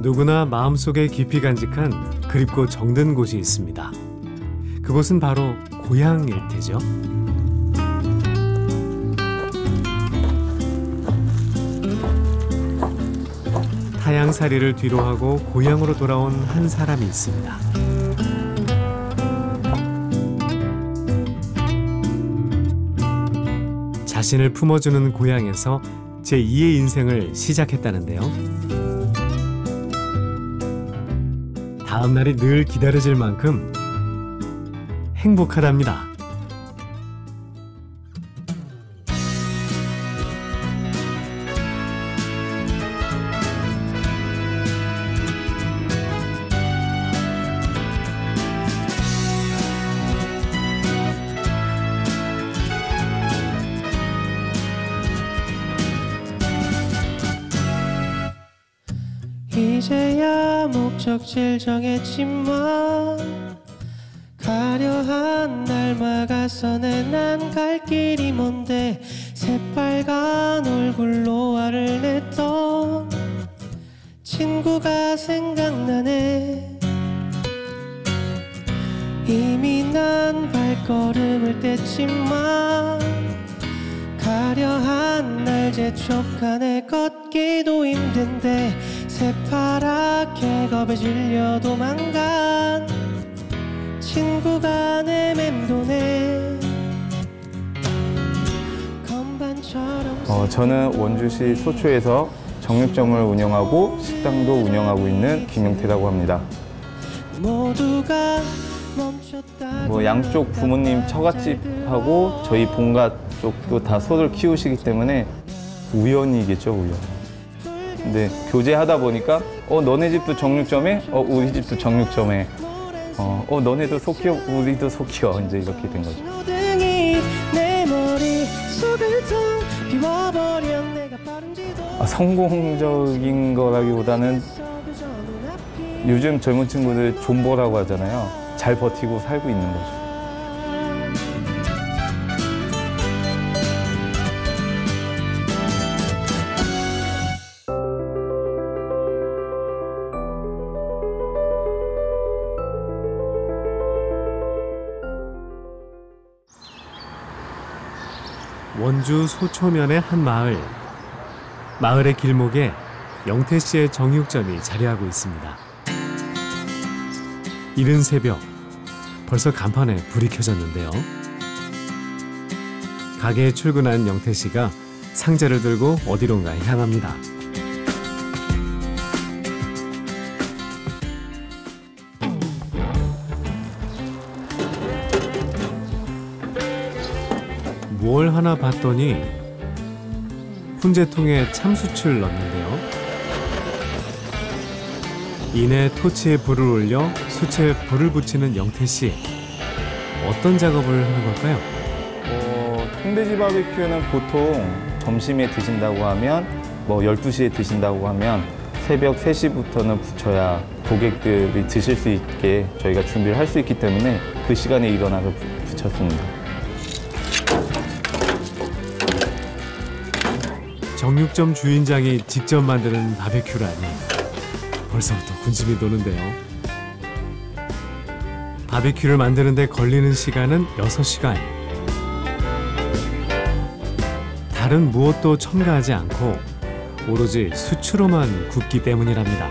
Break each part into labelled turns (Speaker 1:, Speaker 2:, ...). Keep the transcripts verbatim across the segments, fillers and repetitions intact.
Speaker 1: 누구나 마음속에 깊이 간직한 그립고 정든 곳이 있습니다. 그곳은 바로 고향일 테죠. 타향살이를 뒤로하고 고향으로 돌아온 한 사람이 있습니다. 자신을 품어주는 고향에서 제이의 인생을 시작했다는데요. 다음 날이 늘 기다려질 만큼 행복하답니다.
Speaker 2: 이제야 목적지를 정했지만 가려한 날 막아서는 난 갈 길이 먼데 새빨간 얼굴로 화를 냈던 친구가 생각나네. 이미 난 발걸음을 뗐지만 가려한 날 재촉하네. 걷기도 힘든데 새파랗게 겁에 질려 도망간 친구가 내 맴도네. 건반처럼
Speaker 3: 어, 저는 원주시 소초에서 정육점을 운영하고 식당도 운영하고 있는 김용태라고 합니다.
Speaker 2: 모두가 멈췄다.
Speaker 3: 뭐 양쪽 부모님 처갓집하고 저희 본가 쪽도 다 소를 키우시기 때문에 우연이겠죠, 우연. 근데 교제하다 보니까 어 너네 집도 정육점에, 어 우리 집도 정육점에, 어, 어 너네도 소 키워, 우리도 소 키워, 이제 이렇게 된 거죠. 아, 성공적인 거라기보다는 요즘 젊은 친구들 존버라고 하잖아요. 잘 버티고 살고 있는 거죠.
Speaker 1: 원주 소초면의 한 마을. 마을의 길목에 영태 씨의 정육점이 자리하고 있습니다. 이른 새벽, 벌써 간판에 불이 켜졌는데요. 가게에 출근한 영태 씨가 상자를 들고 어디론가 향합니다. 뭘 하나 봤더니 훈제통에 참수추를 넣는데요. 이내 토치에 불을 올려 수채에 불을 붙이는 영태 씨. 어떤 작업을 하는 걸까요?
Speaker 3: 어, 통돼지 바베큐는 보통 점심에 드신다고 하면, 뭐 열두 시에 드신다고 하면 새벽 세 시부터는 붙여야 고객들이 드실 수 있게 저희가 준비를 할 수 있기 때문에 그 시간에 일어나서 붙였습니다.
Speaker 1: 정육점 주인장이 직접 만드는 바베큐라니 벌써부터 군침이 도는데요. 바베큐를 만드는데 걸리는 시간은 여섯 시간. 다른 무엇도 첨가하지 않고 오로지 수추로만 굽기 때문이랍니다.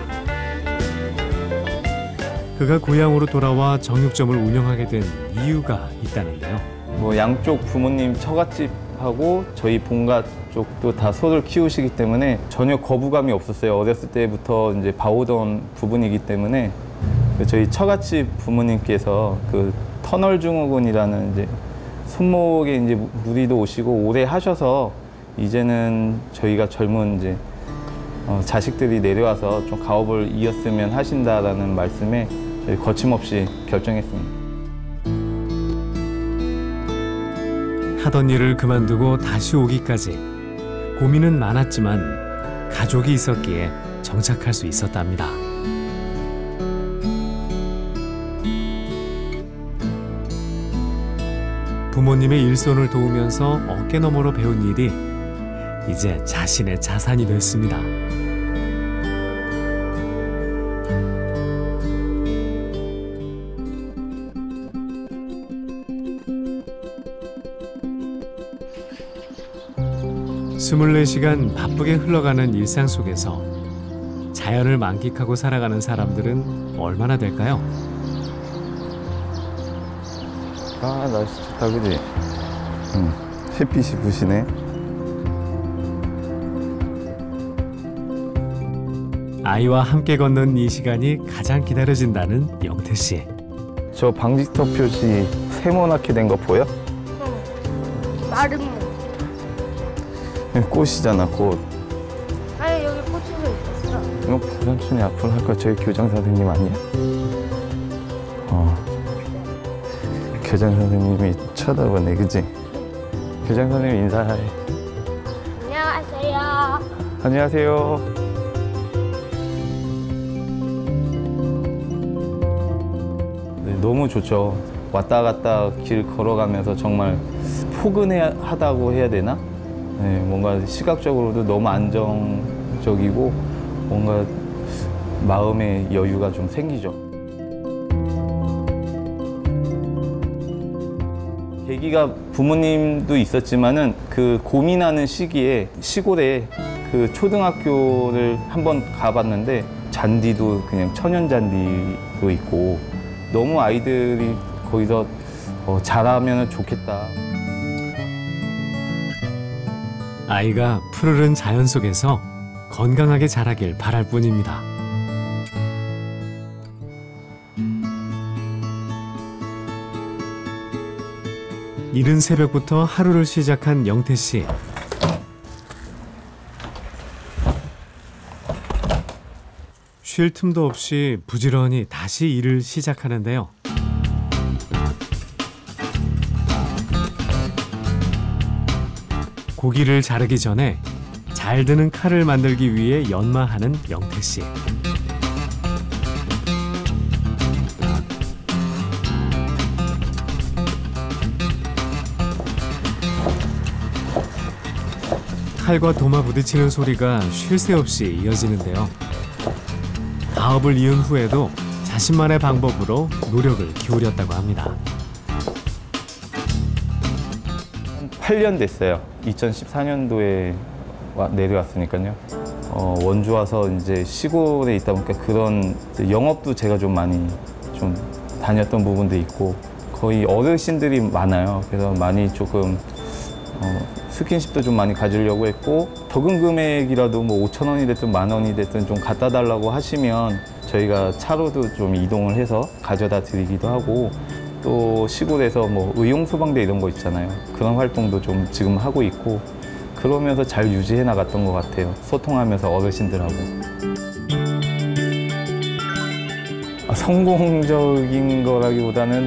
Speaker 1: 그가 고향으로 돌아와 정육점을 운영하게 된 이유가 있다는데요.
Speaker 3: 뭐 양쪽 부모님 처갓집하고 저희 본가 쪽도 다 소를 키우시기 때문에 전혀 거부감이 없었어요. 어렸을 때부터 이제 봐오던 부분이기 때문에 저희 처갓집 부모님께서 그 터널증후군이라는 이제 손목에 이제 무리도 오시고 오래 하셔서 이제는 저희가 젊은 이제 어 자식들이 내려와서 좀 가업을 이었으면 하신다라는 말씀에 저희 거침없이 결정했습니다.
Speaker 1: 하던 일을 그만두고 다시 오기까지 고민은 많았지만 가족이 있었기에 정착할 수 있었답니다. 부모님의 일손을 도우면서 어깨너머로 배운 일이 이제 자신의 자산이 됐습니다. 이십사 시간 바쁘게 흘러가는 일상 속에서 자연을 만끽하고 살아가는 사람들은 얼마나 될까요?
Speaker 3: 아, 날씨 좋다, 그지? 응, 햇빛이 부시네.
Speaker 1: 아이와 함께 걷는 이 시간이 가장 기다려진다는 영태 씨.
Speaker 3: 저 방지턱 표시 세모나게 된 거 보여?
Speaker 4: 응. 마른 무.
Speaker 3: 꽃이잖아, 꽃.
Speaker 4: 아니 여기 꽂혀져 있었어.
Speaker 3: 이거 부산촌이 앞으로 할 거야. 저희 교장 선생님 아니야? 어. 교장 선생님이 쳐다보네, 그지? 교장 선생님 인사해.
Speaker 4: 안녕하세요.
Speaker 3: 안녕하세요. 네, 너무 좋죠. 왔다 갔다 길 걸어가면서 정말 포근하다고 해야 되나? 네, 뭔가 시각적으로도 너무 안정적이고 뭔가 마음의 여유가 좀 생기죠. 계기가 부모님도 있었지만은 그 고민하는 시기에 시골에 그 초등학교를 한번 가봤는데 잔디도 그냥 천연 잔디도 있고 너무 아이들이 거기서 어, 잘하면 좋겠다.
Speaker 1: 아이가 푸르른 자연 속에서 건강하게 자라길 바랄 뿐입니다. 이른 새벽부터 하루를 시작한 영태 씨. 쉴 틈도 없이 부지런히 다시 일을 시작하는데요. 고기를 자르기 전에 잘 드는 칼을 만들기 위해 연마하는 영태 씨. 칼과 도마 부딪히는 소리가 쉴 새 없이 이어지는데요. 가업을 이은 후에도 자신만의 방법으로 노력을 기울였다고 합니다.
Speaker 3: 팔 년 됐어요. 이천십사 년도에 와, 내려왔으니까요. 어, 원주 와서 이제 시골에 있다 보니까 그런 영업도 제가 좀 많이 좀 다녔던 부분도 있고 거의 어르신들이 많아요. 그래서 많이 조금 어, 스킨십도 좀 많이 가지려고 했고 적은 금액이라도 뭐 오천 원이 됐든 만 원이 됐든 좀 갖다 달라고 하시면 저희가 차로도 좀 이동을 해서 가져다 드리기도 하고 또 시골에서 뭐 의용 소방대 이런 거 있잖아요. 그런 활동도 좀 지금 하고 있고 그러면서 잘 유지해 나갔던 것 같아요. 소통하면서 어르신들하고. 아, 성공적인 거라기보다는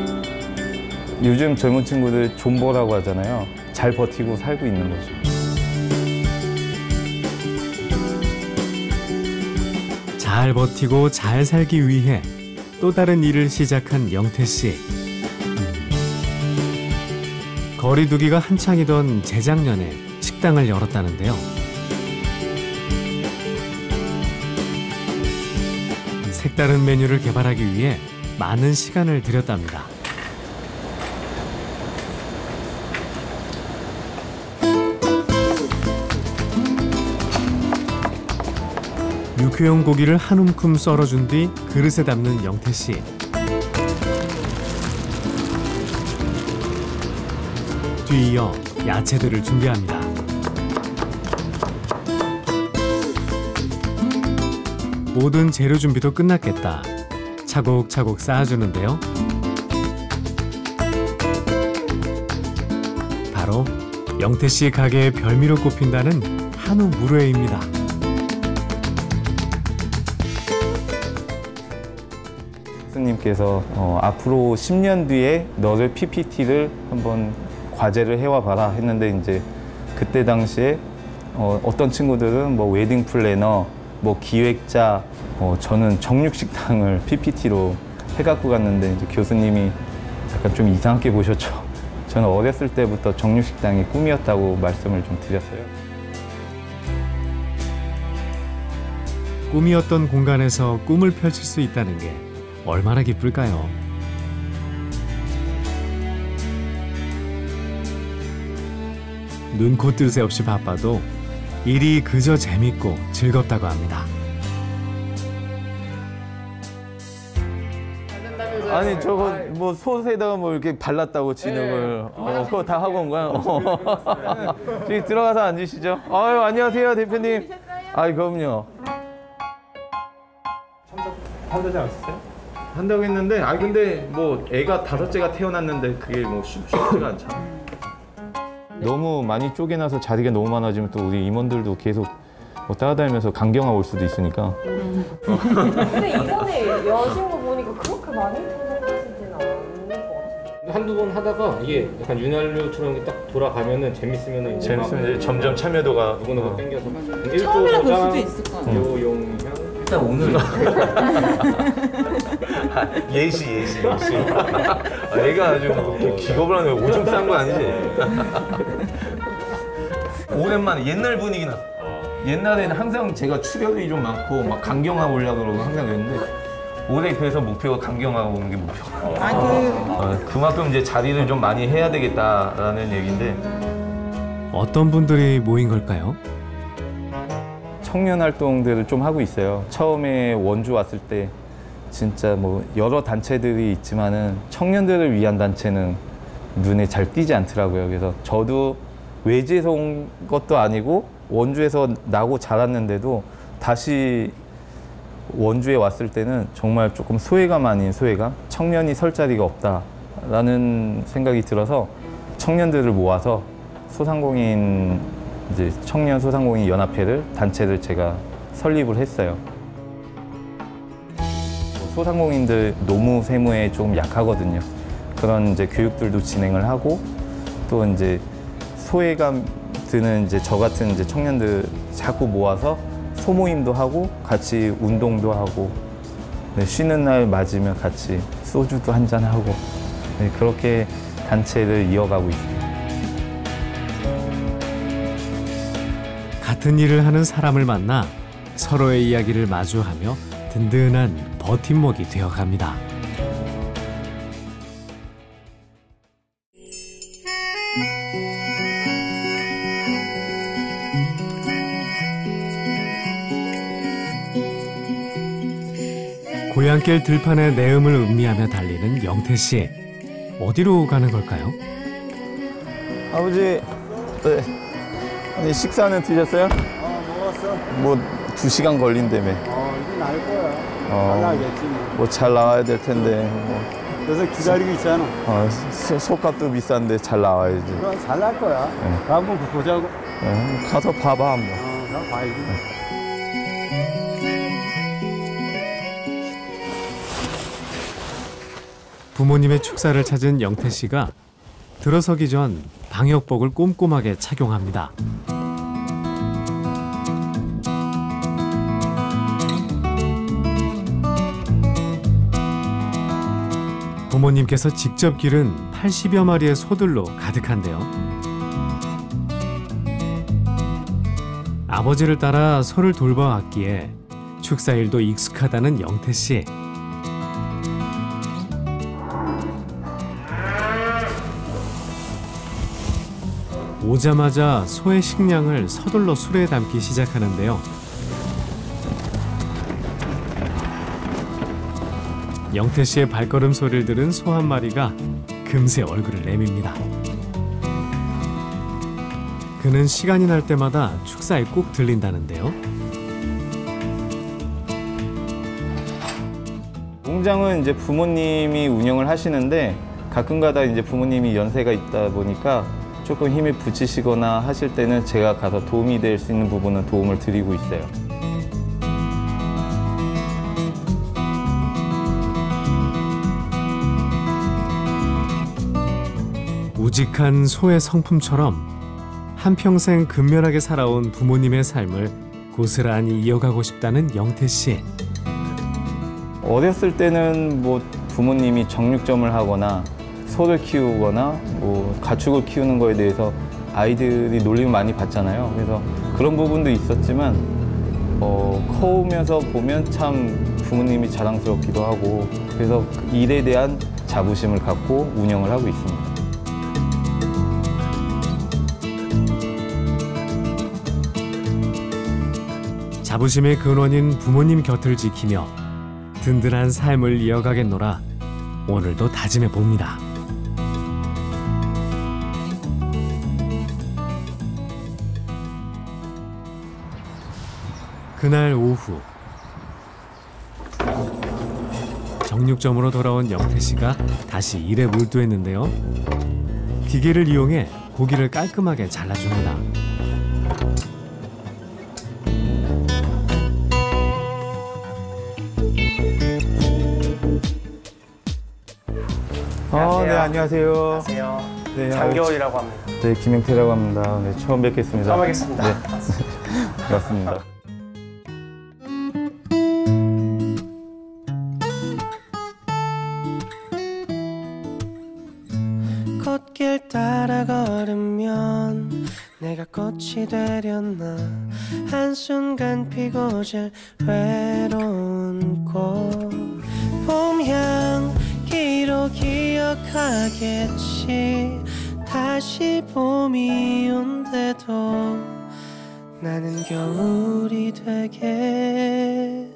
Speaker 3: 요즘 젊은 친구들 존버라고 하잖아요. 잘 버티고 살고 있는 거죠.
Speaker 1: 잘 버티고 잘 살기 위해 또 다른 일을 시작한 영태 씨. 거리두기가 한창이던 재작년에 식당을 열었다는데요. 색다른 메뉴를 개발하기 위해 많은 시간을 들였답니다. 육회용 고기를 한 움큼 썰어준 뒤 그릇에 담는 영태 씨. 뒤이어 야채들을 준비합니다. 모든 재료 준비도 끝났겠다. 차곡차곡 쌓아주는데요. 바로 영태 씨 가게의 별미로 꼽힌다는 한우 물회입니다.
Speaker 3: 교수님께서 어, 앞으로 십 년 뒤에 너를 피피티를 한번 과제를 해와 봐라 했는데 이제 그때 당시에 어, 어떤 친구들은 뭐 웨딩 플래너, 뭐 기획자, 어, 저는 정육식당을 피피티로 해갖고 갔는데 이제 교수님이 약간 좀 이상하게 보셨죠. 저는 어렸을 때부터 정육식당이 꿈이었다고 말씀을 좀 드렸어요.
Speaker 1: 꿈이었던 공간에서 꿈을 펼칠 수 있다는 게 얼마나 기쁠까요? 눈코 뜰 새 없이 바빠도 일이 그저 재밌고 즐겁다고 합니다.
Speaker 3: 아니 저거 뭐 솥에다가 뭐 이렇게 발랐다고 진흙을 어, 그거 다 하고 온 거야? 어. 저기 들어가서 앉으시죠. 아유 안녕하세요 대표님. 아이 그럼요.
Speaker 5: 한다지 않았어요?
Speaker 3: 한다고 했는데 아 근데 뭐 애가 다섯째가 태어났는데 그게 뭐 쉽, 쉽지가 않잖아. 너무 많이 쪼개놔서 자리가 너무 많아지면 또 우리 임원들도 계속 뭐 따라다니면서 강경화 올 수도 있으니까.
Speaker 6: 근데 이번에 여신 거 보니까 그렇게 많이 생각하시진 않는 것 같아요.
Speaker 5: 한두 번 하다가 이게 약간 윤활유처럼 이렇게 딱 돌아가면은 재밌으면은 이제
Speaker 3: 재밌으면 이제 점점 참여도가
Speaker 5: 누구 누구
Speaker 3: 어.
Speaker 5: 땡겨서
Speaker 6: 처음이라 그럴 수도 있을 거예요.
Speaker 5: 요용향
Speaker 3: 일단 오늘 예시 예시 예시. 아, 애가 아주 뭐 기겁을 하는 거야. 오줌 싼 거 아니지? 오랜만에 옛날 분위기 났어. 옛날에는 항상 제가 출혈이 좀 많고 막 강경화 오려고 그러고 항상 그랬는데 올해 그래서 목표가 강경화 오는 게 목표가.
Speaker 6: 아, 그...
Speaker 3: 어, 그만큼 이제 자리를 좀 많이 해야 되겠다라는 얘기인데.
Speaker 1: 어떤 분들이 모인 걸까요?
Speaker 3: 청년 활동들을 좀 하고 있어요. 처음에 원주 왔을 때 진짜 뭐 여러 단체들이 있지만은 청년들을 위한 단체는 눈에 잘 띄지 않더라고요. 그래서 저도 외지에서 온 것도 아니고 원주에서 나고 자랐는데도 다시 원주에 왔을 때는 정말 조금 소외감 아닌 소외감? 청년이 설 자리가 없다라는 생각이 들어서 청년들을 모아서 소상공인 이제 청년 소상공인 연합회를 단체를 제가 설립을 했어요. 소상공인들 노무 세무에 좀 약하거든요. 그런 이제 교육들도 진행을 하고 또 이제 소외감 드는 이제 저 같은 이제 청년들 자꾸 모아서 소모임도 하고 같이 운동도 하고 네, 쉬는 날 맞으면 같이 소주도 한잔 하고 네, 그렇게 단체를 이어가고 있습니다.
Speaker 1: 같은 일을 하는 사람을 만나 서로의 이야기를 마주하며 든든한 버팀목이 되어갑니다. 고향길 들판의 내음을 음미하며 달리는 영태 씨. 어디로 가는 걸까요?
Speaker 3: 아버지, 네. 네, 식사는 드셨어요?
Speaker 7: 어, 먹었어.
Speaker 3: 뭐 두 시간 걸린다며.
Speaker 7: 어, 이제 날 거야.
Speaker 3: 어.
Speaker 7: 잘 나겠지.
Speaker 3: 뭐 잘 나와야 될 텐데. 뭐.
Speaker 7: 그래서 기다리고 있잖아.
Speaker 3: 어, 소, 소값도 비싼데 잘 나와야지.
Speaker 7: 그럼 잘 날 거야.
Speaker 3: 네.
Speaker 7: 한번 보자고.
Speaker 3: 네, 가서 봐봐 한번.
Speaker 7: 어, 나 봐야지.
Speaker 1: 부모님의 축사를 찾은 영태 씨가 들어서기 전 방역복을 꼼꼼하게 착용합니다. 부모님께서 직접 기른 팔십여 마리의 소들로 가득한데요. 아버지를 따라 소를 돌봐왔기에 축사일도 익숙하다는 영태 씨. 오자마자 소의 식량을 서둘러 수레에 담기 시작하는데요. 영태 씨의 발걸음 소리를 들은 소 한 마리가 금세 얼굴을 내밉니다. 그는 시간이 날 때마다 축사에 꼭 들린다는데요.
Speaker 3: 농장은 이제 부모님이 운영을 하시는데 가끔가다 이제 부모님이 연세가 있다 보니까 조금 힘을 붙이시거나 하실 때는 제가 가서 도움이 될 수 있는 부분은 도움을 드리고 있어요.
Speaker 1: 우직한 소의 성품처럼 한평생 근면하게 살아온 부모님의 삶을 고스란히 이어가고 싶다는 영태 씨.
Speaker 3: 어렸을 때는 뭐 부모님이 정육점을 하거나 소를 키우거나 뭐 가축을 키우는 거에 대해서 아이들이 놀림을 많이 받잖아요. 그래서 그런 부분도 있었지만 어, 커오면서 보면 참 부모님이 자랑스럽기도 하고 그래서 일에 대한 자부심을 갖고 운영을 하고 있습니다.
Speaker 1: 자부심의 근원인 부모님 곁을 지키며 든든한 삶을 이어가겠노라 오늘도 다짐해 봅니다. 그날 오후 정육점으로 돌아온 영태 씨가 다시 일에 몰두했는데요. 기계를 이용해 고기를 깔끔하게 잘라줍니다.
Speaker 3: 아, 네, 안녕하세요.
Speaker 8: 안녕하세요.
Speaker 3: 네,
Speaker 8: 장겨울이라고 합니다.
Speaker 3: 네, 김영태라고 합니다. 네, 처음 뵙겠습니다.
Speaker 8: 처음 뵙겠습니다.
Speaker 3: 네, 반갑습니다.
Speaker 2: 꽃길 따라 걸으면 내가 꽃이 되렸나 한순간 피고 질 외로운 꽃 봄향기로 기억하겠지 다시 봄이 온대도 나는 겨울이 되겠지.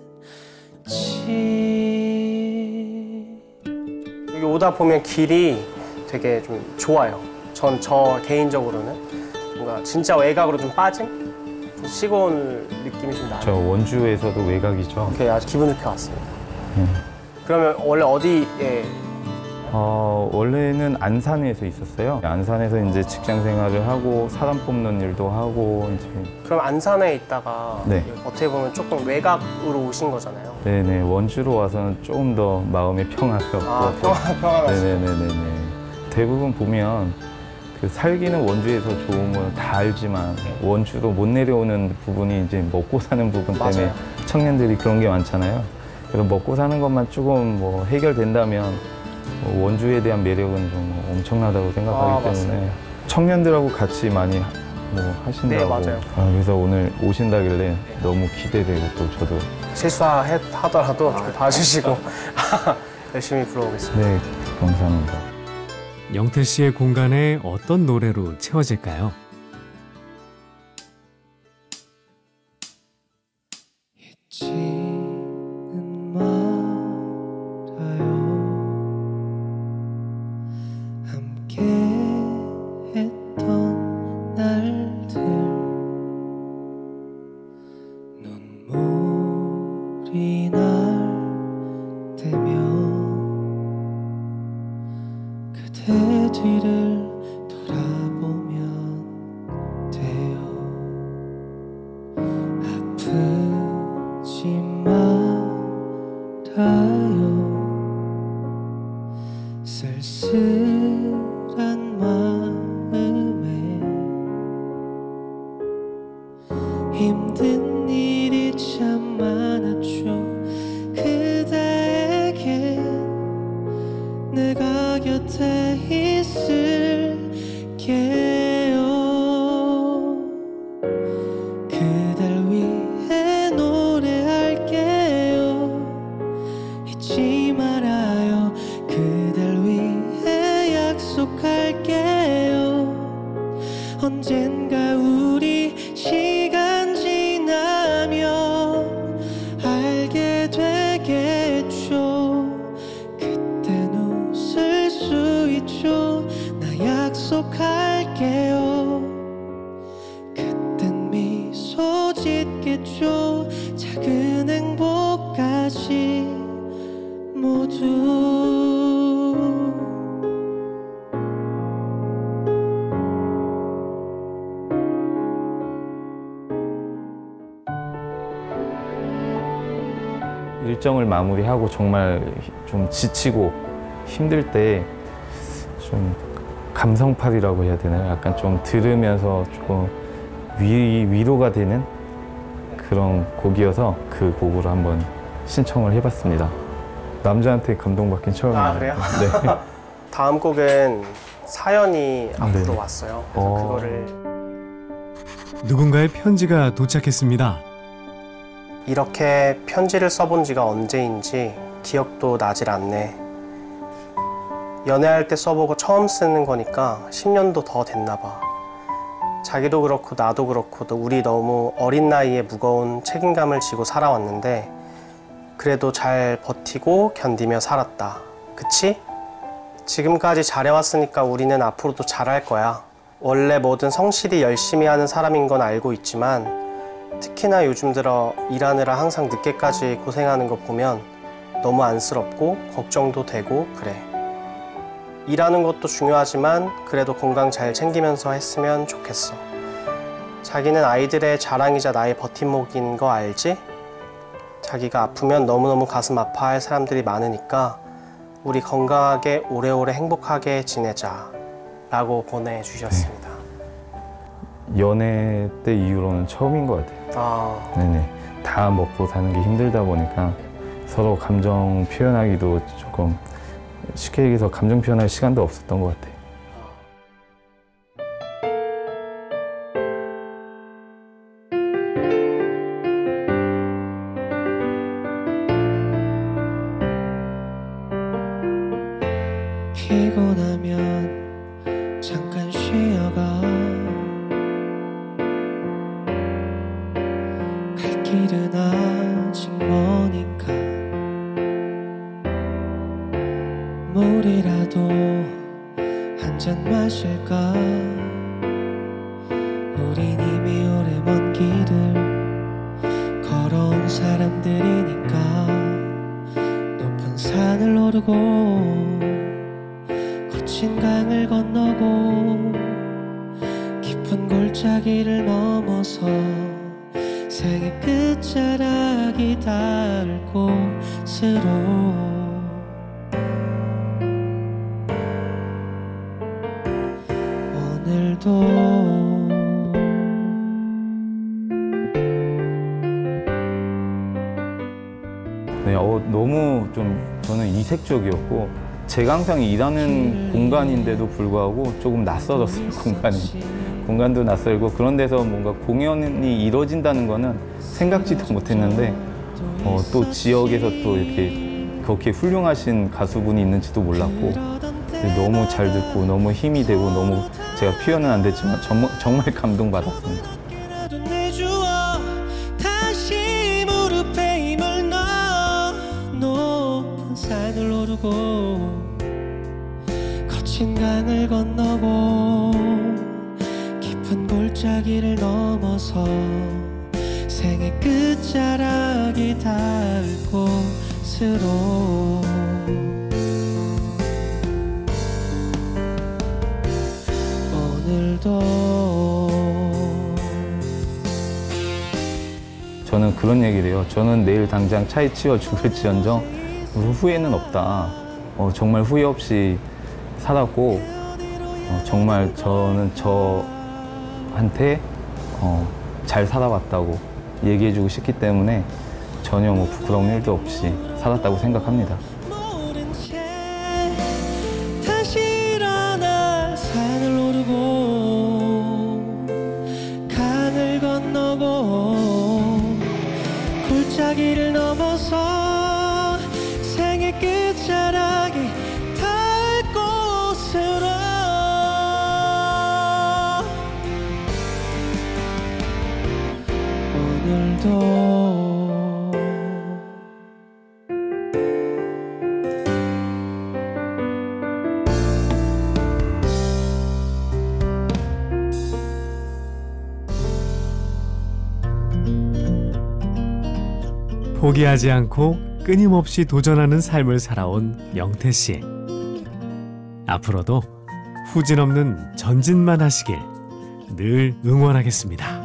Speaker 8: 여기 오다 보면 길이 되게 좀 좋아요. 전 저 개인적으로는 뭔가 진짜 외곽으로 좀 빠진 좀 시골 느낌이 좀 나요.
Speaker 3: 저 원주에서도 외곽이죠.
Speaker 8: 이렇게 아주 기분 좋게 왔습니다.
Speaker 3: 음.
Speaker 8: 그러면 원래 어디에?
Speaker 3: 어, 원래는 안산에서 있었어요. 안산에서 이제 직장 생활을 하고 사람 뽑는 일도 하고 이제.
Speaker 8: 그럼 안산에 있다가
Speaker 3: 네.
Speaker 8: 어떻게 보면 조금 외곽으로 오신 거잖아요.
Speaker 3: 네네, 원주로 와서는 조금 더 마음의 평화가 없고.
Speaker 8: 아, 평화, 평화하시죠.
Speaker 3: 네네네네. 대부분 보면 그 살기는 원주에서 좋은 건 다 알지만 원주로 못 내려오는 부분이 이제 먹고 사는 부분 때문에
Speaker 8: 맞아요.
Speaker 3: 청년들이 그런 게 많잖아요. 그래서 먹고 사는 것만 조금 뭐 해결된다면 원주에 대한 매력은 좀 엄청나다고 생각하기
Speaker 8: 아,
Speaker 3: 때문에
Speaker 8: 맞습니다.
Speaker 3: 청년들하고 같이 많이 뭐 하신다고.
Speaker 8: 네, 맞아요.
Speaker 3: 아, 그래서 오늘 오신다길래 너무 기대되고 또 저도.
Speaker 8: 실수하더라도 좀 봐주시고 열심히 불러보겠습니다.
Speaker 3: 네, 감사합니다.
Speaker 1: 영태 씨의 공간에 어떤 노래로 채워질까요?
Speaker 2: 잊지는 말아요 함께 했던 날들 눈물이 날 때면 그대 뒤를 돌아보면 돼요. 아프지 말아요. 쓸쓸한 마음에 힘든 일이 참 많았죠. 그대에게 내가 곁에 있을게요. 그댈 위해 노래할게요. 잊지 말아요. 그댈 위해 약속할게요. 언젠가 우리 시간 지나면 알게 되겠죠. 그땐 웃을 수 있죠. 나 약속할게요. 그땐 미소 짓겠죠. 작은 행복까지 모두.
Speaker 3: 일정을 마무리하고 정말 좀 지치고 힘들 때 좀 감성팔이라고 해야 되나요? 약간 좀 들으면서 조금 위, 위로가 되는 그런 곡이어서 그 곡으로 한번 신청을 해봤습니다. 남자한테 감동받긴 처음이에요.
Speaker 8: 아, 그래요?
Speaker 3: 네.
Speaker 8: 다음 곡은 사연이 앞으로
Speaker 3: 네.
Speaker 8: 왔어요. 그래서
Speaker 3: 어.
Speaker 8: 그거를
Speaker 1: 누군가의 편지가 도착했습니다.
Speaker 8: 이렇게 편지를 써본 지가 언제인지 기억도 나질 않네. 연애할 때 써보고 처음 쓰는 거니까 십 년도 더 됐나 봐. 자기도 그렇고 나도 그렇고 또 우리 너무 어린 나이에 무거운 책임감을 지고 살아왔는데 그래도 잘 버티고 견디며 살았다. 그치? 지금까지 잘해왔으니까 우리는 앞으로도 잘할 거야. 원래 뭐든 성실히 열심히 하는 사람인 건 알고 있지만 특히나 요즘 들어 일하느라 항상 늦게까지 고생하는 거 보면 너무 안쓰럽고 걱정도 되고 그래. 일하는 것도 중요하지만 그래도 건강 잘 챙기면서 했으면 좋겠어. 자기는 아이들의 자랑이자 나의 버팀목인 거 알지? 자기가 아프면 너무너무 가슴 아파할 사람들이 많으니까 우리 건강하게 오래오래 행복하게 지내자 라고 보내주셨습니다.
Speaker 3: 네. 연애 때 이후로는 처음인 것 같아요.
Speaker 8: 아...
Speaker 3: 네네. 다 먹고 사는 게 힘들다 보니까 서로 감정 표현하기도 조금 쉽게 얘기해서 감정 표현할 시간도 없었던 것 같아요.
Speaker 2: 피곤하면 잠깐 쉬어가 갈 길은 아직 머니까 물이라도 한 잔 마실까. 우린 이미 오래 먼 길을 걸어온 사람들이니까 높은 산을 오르고 거친 강을 건너고 깊은 골짜기를 넘어서 생의 끝자락이 닿을 곳으로 오늘도
Speaker 3: 네, 어, 너무 좀 저는 이색적이었고 제가 항상 일하는 공간인데도 불구하고 조금 낯설었어요. 공간이. 공간도 낯설고 그런 데서 뭔가 공연이 이루어진다는 거는 생각지도 못했는데 어, 또 지역에서 또 이렇게 그렇게 훌륭하신 가수분이 있는지도 몰랐고 너무 잘 듣고 너무 힘이 되고 너무 제가 표현은 안 됐지만 정말, 정말 감동받았습니다.
Speaker 2: 다시 무릎에 힘을 넣어 높은 산을 오르고 거친 강을 건너고 깊은 골짜기를 넘어서 생의 끝자락이 닿을 곳으로 오늘도
Speaker 3: 저는 그런 얘기를 해요. 저는 내일 당장 차에 치여 죽을지언정 후회는 없다. 어, 정말 후회 없이 살았고 어, 정말 저는 저한테 어, 잘 살아왔다고 얘기해주고 싶기 때문에 전혀 뭐 부끄러운 일도 없이 살았다고 생각합니다.
Speaker 2: 다시 일어나 산을 오르고 강을 건너고 골짜기를 넘어서 생의 끝자락이 닿을 곳으로 오늘도
Speaker 1: 포기하지 않고 끊임없이 도전하는 삶을 살아온 영태 씨. 앞으로도 후진 없는 전진만 하시길 늘 응원하겠습니다.